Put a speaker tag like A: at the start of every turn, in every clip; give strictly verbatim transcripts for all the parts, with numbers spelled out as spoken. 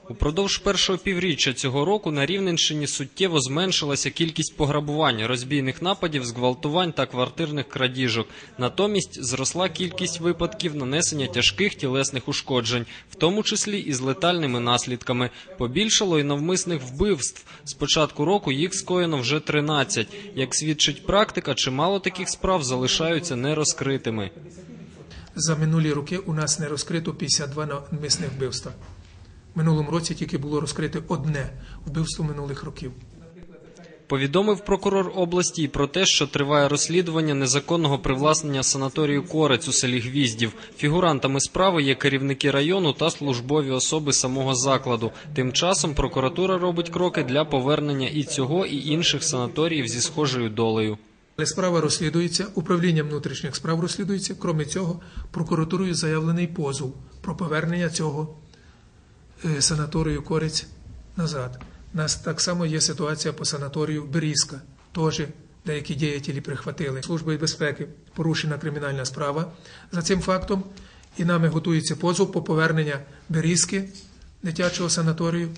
A: Упродовж першого півріччя цього року на Рівненщині суттєво зменшилася кількість пограбувань, розбійних нападів, зґвалтувань та квартирних крадіжок. Натомість зросла кількість випадків нанесення тяжких тілесних ушкоджень, в тому числі і з летальними наслідками. Побільшало і навмисних вбивств. З початку року їх скоєно вже тринадцять. Як свідчить практика, чимало таких справ залишаються нерозкритими.
B: За минулі роки у нас не розкрито п'ятдесят два навмисних вбивства. В минулому році тільки було розкрите одне вбивство минулих років.
A: Повідомив прокурор області і про те, що триває розслідування незаконного привласнення санаторію «Корець» у селі Гвіздів. Фігурантами справи є керівники району та службові особи самого закладу. Тим часом прокуратура робить кроки для повернення і цього, і інших санаторіїв зі схожою долею.
B: Справа розслідується, управлінням внутрішніх справ розслідується. Крім цього, прокуратурою заявлений позов про повернення цього санаторію «Корець» назад. У нас так само є ситуація по санаторію «Берізка». Теж деякі діятелі прихватили. Службою безпеки порушена кримінальна справа за цим фактом. І нами готується позов по повернення «Берізки» дитячого санаторію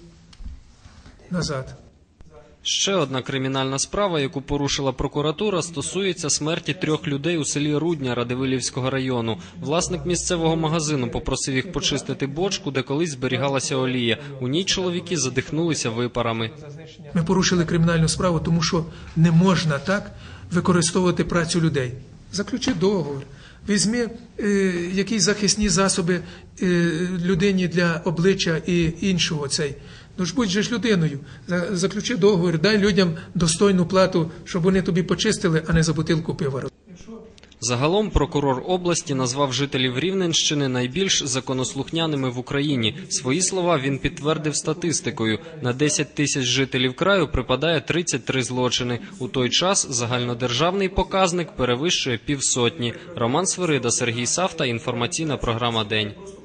B: назад.
A: Ще одна кримінальна справа, яку порушила прокуратура, стосується смерті трьох людей у селі Рудня Радивилівського району. Власник місцевого магазину попросив їх почистити бочку, де колись зберігалася олія. У ній чоловіки задихнулися випарами.
B: Ми порушили кримінальну справу, тому що не можна так використовувати працю людей. Заключи договір, візьми е, якісь захисні засоби е, людині для обличчя і іншого цей. Ну ж будь же ж людиною, заключи договір, дай людям достойну плату, щоб вони тобі почистили, а не за бутилку пива.
A: Загалом прокурор області назвав жителів Рівненщини найбільш законослухняними в Україні. Свої слова він підтвердив статистикою. На десять тисяч жителів краю припадає тридцять три злочини. У той час загальнодержавний показник перевищує півсотні. Роман Свирида, Сергій Савта, інформаційна програма «День».